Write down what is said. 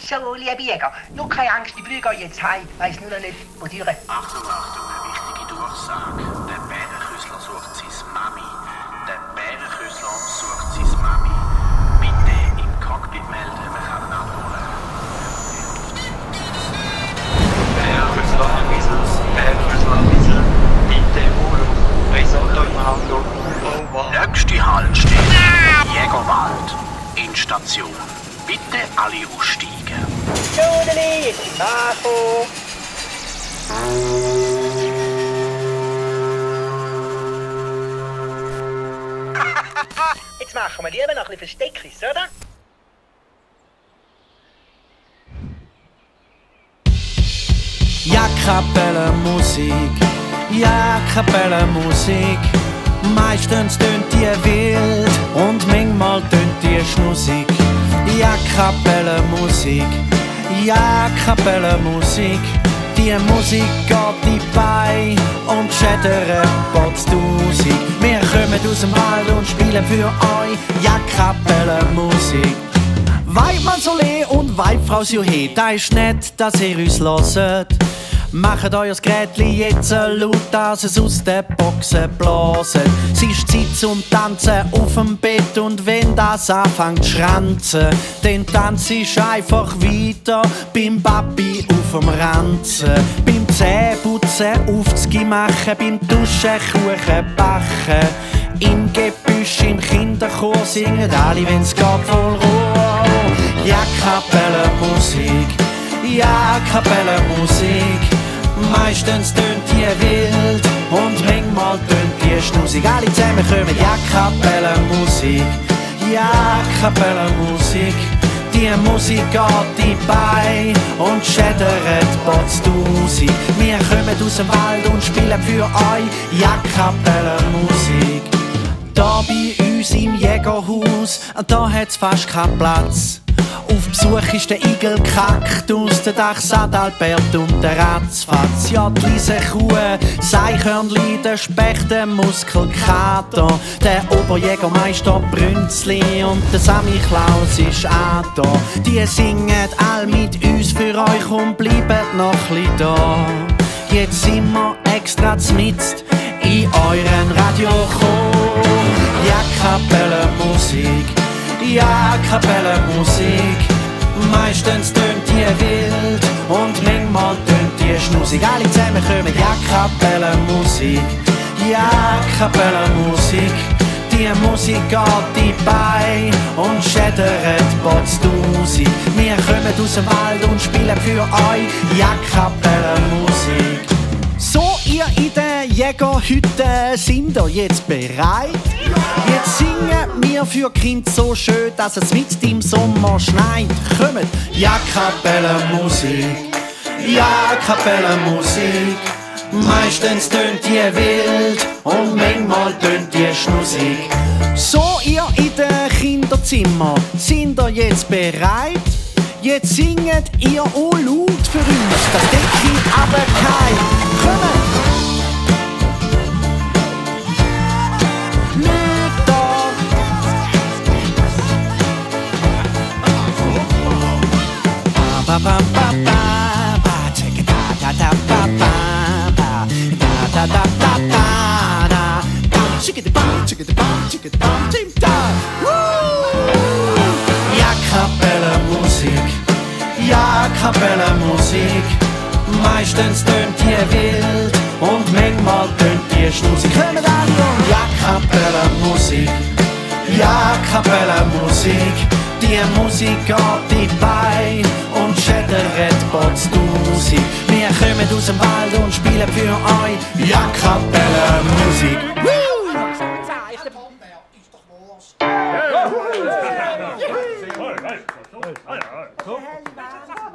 so, liebe Jäger. Nur keine Angst, die Flüge gehen jetzt heim. Weiss nur noch nicht, wo die Achtung, Achtung, eine wichtige Durchsage. Der Bärenküssler sucht seine Mami. Der Bärenküssler sucht seine Mami. Bitte im Cockpit melden, wir können ihn abholen. Bärenküssler anwesend, Bärenküssler anwesend. Bitte Urlaub. Risotto im Auto. Over. Nächste Haltestelle. Jägerwald. Endstation. Bitte alle aussteigen. Jodeli, jetzt sind wir angekommen. Jetzt machen wir lieber noch ein bisschen Versteckis, oder? Ja, Kapellenmusik, ja, Kapellenmusik. Meistens tönt die wild und manchmal tönt die schnussig. Ja, Kapellenmusik, ja, Kapellenmusik. Die Musik geht in die Beine und schädert Potztausig. Wir kommen aus dem Wald und spielen für euch, ja, Kapellenmusik. Weibmann Solé und Weibfrau Johe, da ist nett, dass ihr uns hört. Macht euer Gerätli jetzt laut, dass es aus den Boxen blaset. Es ist Zeit zum Tanzen auf dem Bett und wenn das anfängt zu schranzen, dann tanz ich einfach weiter beim Papi auf dem Ranzen. Beim Zähneputzen aufzugehen machen, beim Duschen Kuchen backen. Im Gebüsch, im Kinderchor singen alle, wenn's geht, voll Ruhe. Ja, Kapellenmusik, ja, Kapellenmusik. Meistens tönt die wild und manchmal tönt die schnussig. Alle zusammen kommen, ja, Kapellenmusik, ja, Kapellenmusik. Die Musik geht in die Beine und schädert Potztausig. Wir kommen aus dem Wald und spielen für euch, ja, Kapellenmusik. Da bei uns im Jägerhaus, da hat's fast keinen Platz. Auf Besuch ist der Igel Kaktus, der Dachs Adalbert und der Ratzfatz. Ja, die Liese Kuh, Seichhörnli, der Specht, der Muskelkater, der Oberjägermeister Brünzli und der Sammy Klaus ist auch da. Die singen all mit uns für euch und bleiben noch ein da. Jetzt sind wir extra zmitzt in euren Radiochor. Ja, Kapellenmusik, ja, Kapellenmusik. Meistens tönt die wild und manchmal tönt die schnussig. Alle zusammen kommen, ja, Kapellenmusik, ja, Kapellenmusik. Die Musik geht in die Beine und schädert Potztausig. Wir kommen aus dem Wald und spielen für euch, ja, Kapellenmusik. So, ihr in der Jägerhütte, sind ihr jetzt bereit? Jetzt singen wir für Kind so schön, dass es mit im Sommer schneit. Kommt, ja, Kapellenmusik, ja, Kapellenmusik. Meistens tönt die wild und manchmal tönt die schnussig. So, ihr in den Kinderzimmer, sind ihr jetzt bereit? Jetzt singet ihr auch laut für uns, das Deckchen aber kein. Kommt! Nicht da! Ba ba ba ba ba, check it da da ba ba ba, da da da da da, check it bam, check it bam, check it bam, tim da. Ja, Kapellenmusik, ja, Kapellenmusik. Meistens tönt die wild und manchmal tönt die schnussig. Kommen alle und ja, Kapellenmusik, ja, Kapellenmusik. Die Musik geht in die Beine und schädert Potztausig. Wir kommen aus dem Wald und spielen für euch, ja, Kapellenmusik. Hey,